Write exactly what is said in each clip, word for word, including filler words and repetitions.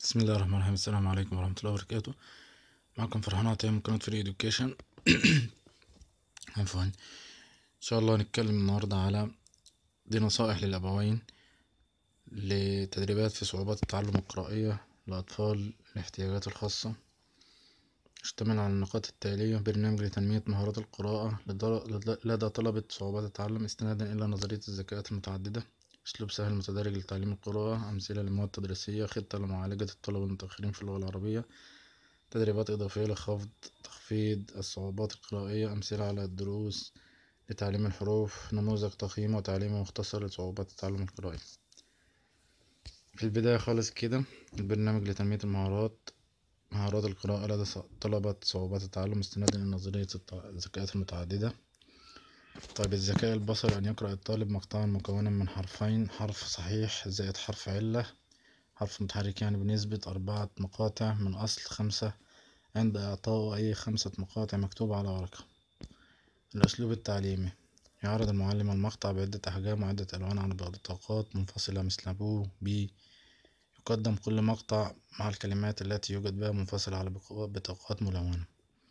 بسم الله الرحمن الرحيم. السلام عليكم ورحمة الله وبركاته. معكم فرحان عطية من قناة فري إدوكيشن. عفوا. إن شاء الله هنتكلم النهاردة على دي نصائح للأبوين لتدريبات في صعوبات التعلم القرائية لأطفال الاحتياجات الخاصة. اشتمل على النقاط التالية: برنامج لتنمية مهارات القراءة لدى طلبة صعوبات التعلم استنادا إلى نظرية الذكاءات المتعددة، أسلوب سهل متدرج لتعليم القراءة، أمثلة لمواد تدريسية، خطة لمعالجة الطلبة المتأخرين في اللغة العربية، تدريبات إضافية لخفض تخفيض الصعوبات القرائية، أمثلة على الدروس لتعليم الحروف، نموذج تقييم وتعليم مختصر لصعوبات التعلم القرائي. في البداية خالص كده البرنامج لتنمية المهارات مهارات القراءة لدى طلبة صعوبات التعلم استنادا إلى نظرية الذكاءات المتعددة. طيب، الذكاء البصري: أن يقرأ الطالب مقطعا مكونا من حرفين، حرف صحيح زائد حرف علة، حرف متحرك يعني بنسبة أربعة مقاطع من أصل خمسة عند إعطائه أي خمسة مقاطع مكتوبة على ورقة. الأسلوب التعليمي: يعرض المعلم المقطع بعدة أحجام وعدة ألوان على بطاقات منفصلة مثل بو بي. يقدم كل مقطع مع الكلمات التي يوجد بها منفصلة على بطاقات ملونة،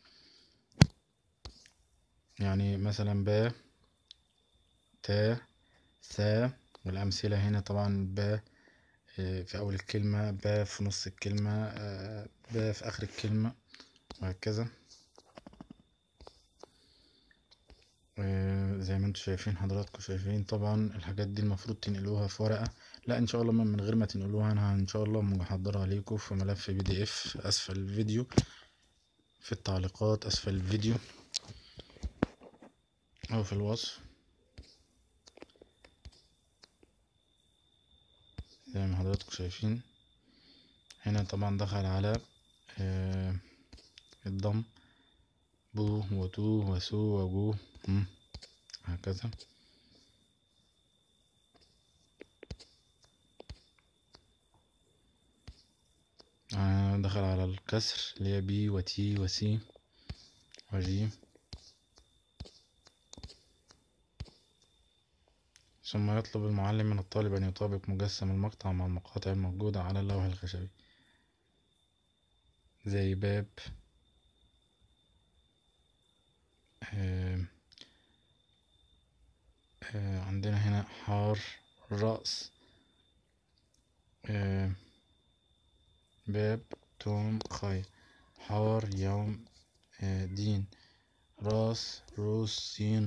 يعني مثلا با، تا، ثا. والأمثلة هنا طبعا با في أول الكلمة، با في نص الكلمة، با في آخر الكلمة، وهكذا. زي ما انتوا شايفين حضراتكم شايفين طبعا الحاجات دي المفروض تنقلوها في ورقة. لا، ان شاء الله من غير ما تنقلوها، انا ان شاء الله محضرها ليكم في ملف بي دي اف اسفل الفيديو، في التعليقات اسفل الفيديو او في الوصف زي ما حضراتكم شايفين. هنا طبعا دخل على آه الضم، بو وتو وسو وجو، هكذا. آه دخل على الكسر اللي هي بي وتي وسي وجي. ثم يطلب المعلم من الطالب أن يطابق مجسم المقطع مع المقاطع الموجودة على اللوح الخشبي، زي باب، آه آه عندنا هنا حار، رأس، آه باب، توم، خي. حار، يوم، آه دين، راس، روس، سين،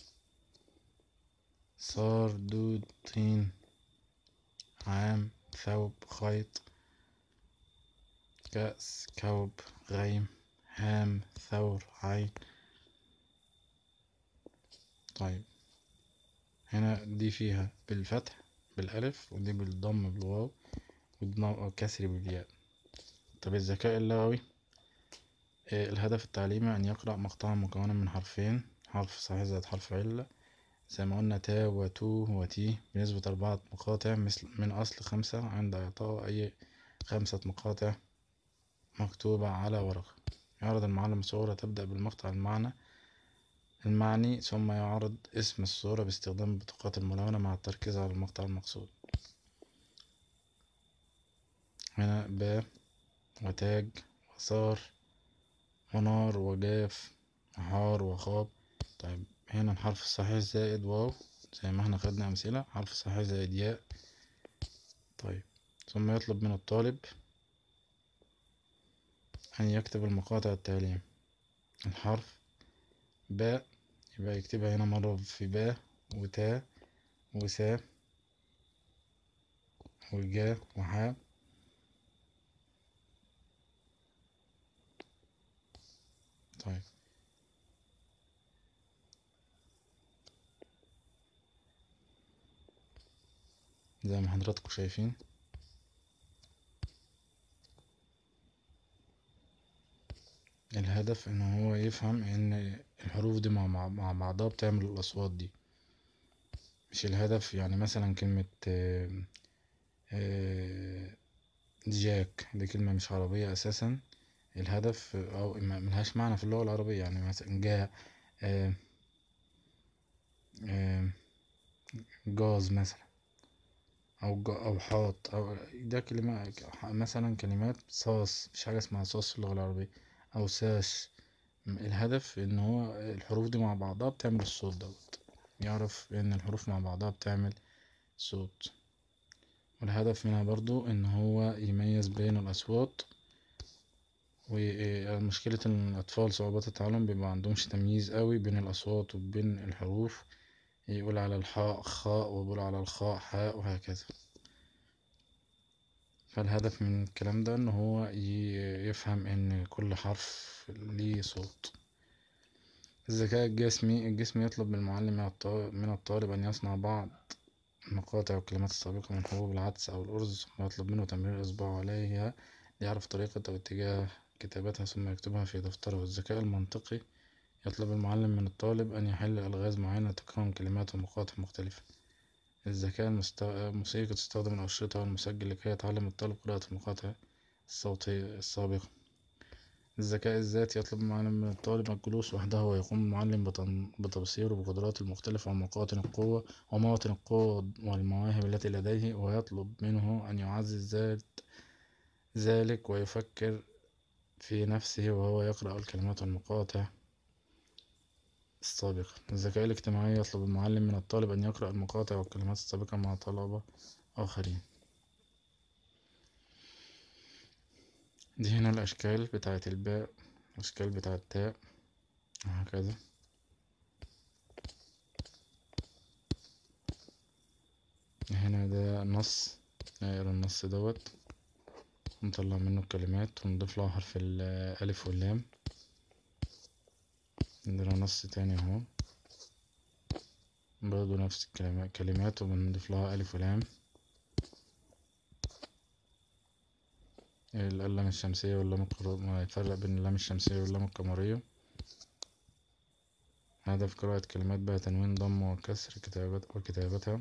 صار، دود، طين، عام، ثوب، خيط، كأس، كوب، غيم، هام، ثور، عين. طيب، هنا دي فيها بالفتح بالألف، ودي بالضم بالواو، والكسر بالياء. طب الذكاء اللغوي: آه الهدف التعليمي أن يقرأ مقطعا مكونا من حرفين، حرف صحيح زائد حرف علة، زي ما قلنا تا وتو وتي، بنسبة أربعة مقاطع مثل من أصل خمسة عند إعطاء أي خمسة مقاطع مكتوبة على ورقة. يعرض المعلم صورة تبدأ بالمقطع المعنى المعني، ثم يعرض اسم الصورة باستخدام البطاقات الملونة مع التركيز على المقطع المقصود. هنا با وتاج وصار ونار وجاف وحار وخاب. طيب، هنا الحرف الصحيح زائد واو، زي ما احنا خدنا أمثلة، حرف صحيح زائد ياء. طيب، ثم يطلب من الطالب أن يكتب المقاطع التالية: الحرف باء، يبقى يكتبها هنا مرة في باء وتاء وسا وجا وحاء. طيب، زي ما حضراتكم شايفين الهدف ان هو يفهم ان الحروف دي مع, مع بعضها بتعمل الاصوات دي. مش الهدف يعني مثلا كلمة آه آه جاك دي كلمة مش عربية اساسا. الهدف او ملهاش معنى في اللغة العربية، يعني مثلا جا، آه آه جاز مثلا، أو ج- أو حاط أو ده كلمة، مثلا كلمات صاص، مفيش حاجة اسمها صاص في اللغة العربية، أو ساش. الهدف ان هو الحروف دي مع بعضها بتعمل الصوت دوت، يعرف ان الحروف مع بعضها بتعمل صوت. والهدف منها برضو ان هو يميز بين الاصوات. ومشكلة ان الاطفال صعوبات التعلم بيبقى عندهمش تمييز قوي بين الاصوات وبين الحروف، يقول على الحاء خاء ويقول على الخاء حاء وهكذا. فالهدف من الكلام ده ان هو ي- يفهم ان كل حرف ليه صوت. الذكاء الجسمي، الجسم يطلب من المعلم من الط- من الطالب أن يصنع بعض المقاطع والكلمات السابقة من حبوب العدس أو الأرز، ويطلب منه تمرير إصبعه عليها ليعرف طريقة أو اتجاه كتابتها ثم يكتبها في دفتره. الذكاء المنطقي يطلب المعلم من الطالب أن يحل ألغاز معينة تكون كلمات ومقاطع مختلفة. الذكاء المست- الموسيقي تستخدم الأشرطة والمسجل لكي يتعلم الطالب قراءة المقاطع الصوتية السابقة. الذكاء الذاتي يطلب المعلم من الطالب الجلوس وحده ويقوم المعلم بتن- بتبصيره بقدراته المختلفة ومواطن القوة ومواطن القوة والمواهب التي لديه، ويطلب منه أن يعزز ذات ذلك ويفكر في نفسه وهو يقرأ الكلمات والمقاطع السابقة. الذكاء الاجتماعي يطلب المعلم من الطالب أن يقرأ المقاطع والكلمات السابقة مع طلبة آخرين. دي هنا الأشكال بتاعة الباء، الأشكال بتاعة التاء، وهكذا. هنا ده نص، نقرا النص دوت، نطلع منه الكلمات ونضيف له حرف الألف واللام. عندنا نص تاني اهو، برضه نفس الكلمات كلمات وبنضيف لها ألف ولام. اللام الشمسية واللام القمرية، ما يفرق بين اللام الشمسية واللام القمرية. هدف قراءة كلمات بها تنوين ضم وكسر كتابت وكتابتها.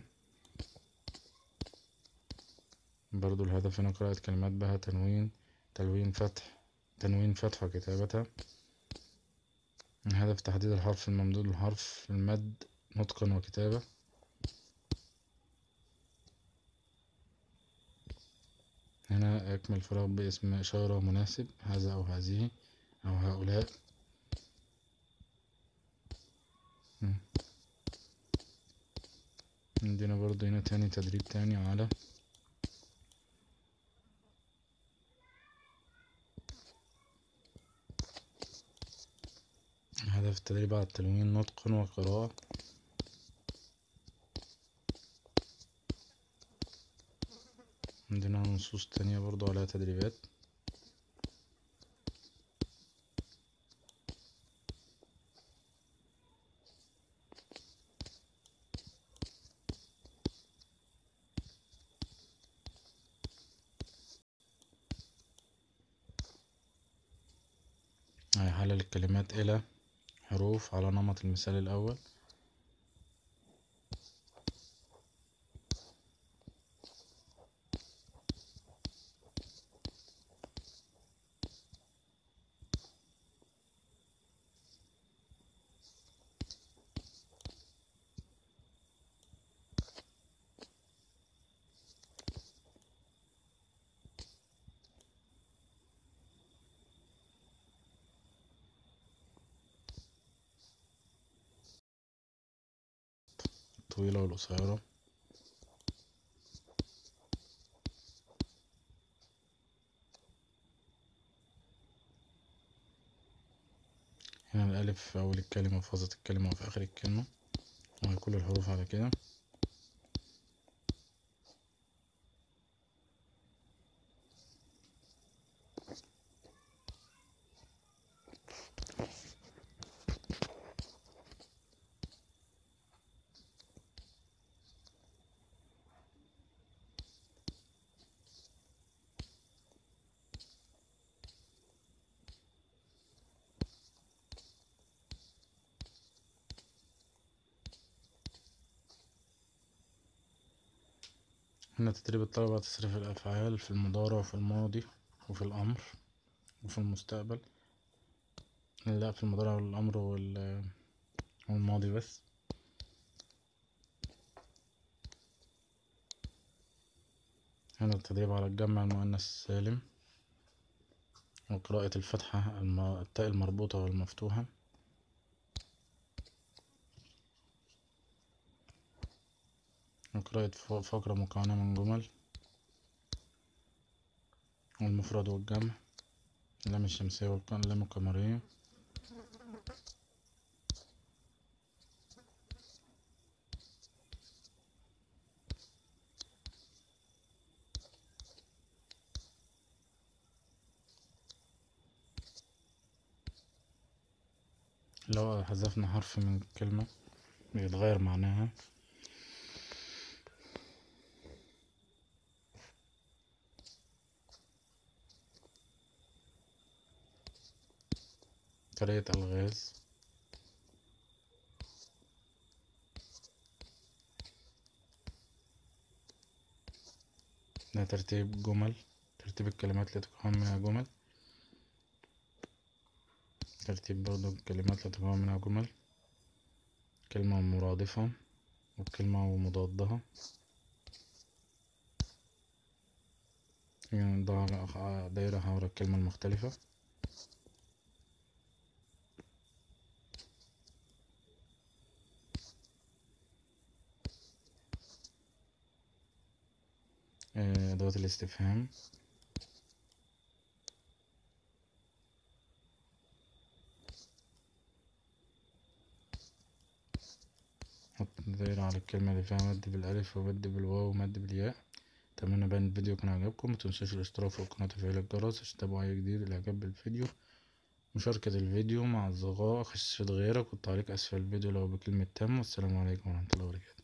برضو الهدف هنا قراءة كلمات بها تنوين تلوين فتح تنوين فتح وكتابتها. الهدف تحديد الحرف الممدود لحرف المد نطقا وكتابة. هنا أكمل فراغ باسم إشارة مناسب، هذا أو هذه أو هؤلاء. مم. عندنا برضو هنا تاني تدريب تاني على هدف التدريب على التلوين نطقا وقراءة. عندنا نصوص تانية برضو عليها تدريبات. هيحلل الكلمات إلى حروف على نمط المثال الأول. الطويلة والقصيرة. هنا الألف في أول الكلمة وفي وسط الكلمة وفي آخر الكلمة، وكل الحروف على كده. هنا تدريب الطلبة على تصريف الأفعال في المضارع وفي الماضي وفي الأمر وفي المستقبل. لا، في المضارع والأمر وال- والماضي بس. هنا التدريب على الجمع المؤنث السالم وقراءة الفتحة الم... التاء المربوطة والمفتوحة، وقراءة ف- فقرة مكونة من جمل والمفرد والجمع، اللام الشمسية واللام القمرية، لو حذفنا حرف من كلمة بيتغير معناها. طريقة ألغاز، ده ترتيب جمل، ترتيب الكلمات اللي تتكون منها جمل، ترتيب برضو الكلمات اللي تتكون منها جمل، كلمة مرادفة والكلمة ومضادها، نضع دايرة حول الكلمة المختلفة. آه، أدوات الاستفهام، حط دايرة على الكلمة اللي فيها مد بالألف ومد بالواو ومد بالياء. أتمنى بقى إن الفيديو يكون عجبكم، متنسوش الاشتراك في القناة وتفعيل الجرس عشان تتابعوا أي جديد. الإعجاب بالفيديو، مشاركة الفيديو مع أصدقائك، خصيص غيرك، والتعليق أسفل الفيديو لو بكلمة تم. والسلام عليكم ورحمة الله وبركاته.